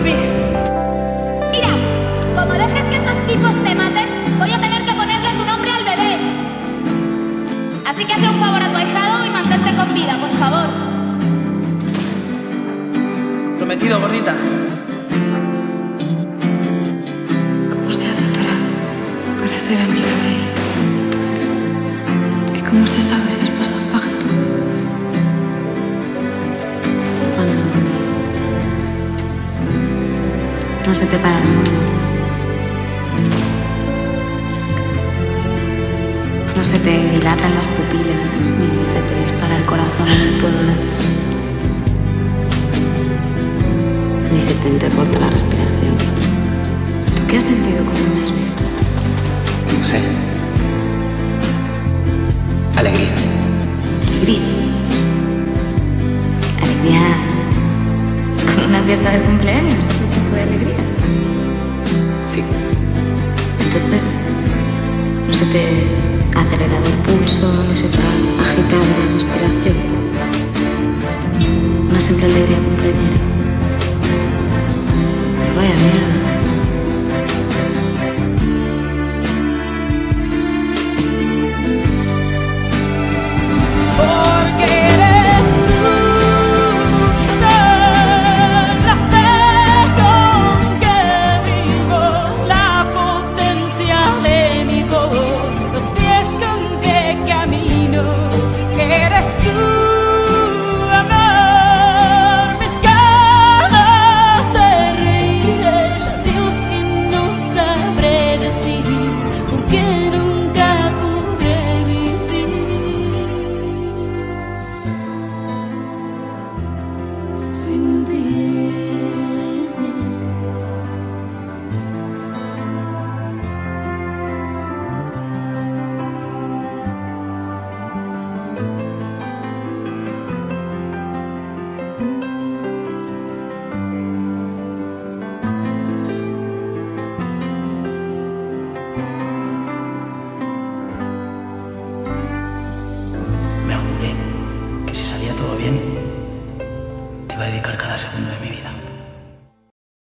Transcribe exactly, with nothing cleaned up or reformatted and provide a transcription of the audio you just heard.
mami. Mira, como dejes que esos tipos te maten, voy a tener que ponerle tu nombre al bebé. Así que hazle un favor a tu ahijado y mantente con vida, por favor. Prometido, gordita. ¿Cómo se hace para, para ser amiga de ella? ¿Y cómo se sabe si has pasado página? Cuando no se te para el mundo, no se te dilatan las pupilas, ni se te dispara el corazón en el pueblo, ni se te entrecorta la respiración. ¿Tú qué has sentido cuando me has visto? No sé. Alegría. Alegría. Alegría como una fiesta de cumpleaños, ese tipo de alegría. Sí. Entonces, no se te ha acelerado el pulso, no se te ha agitado la respiración. Una simple alegría cumpleañera. Pero vaya mierda. Sin ti. Me juré que si salía todo bien, te iba a dedicar cada segundo de mi vida.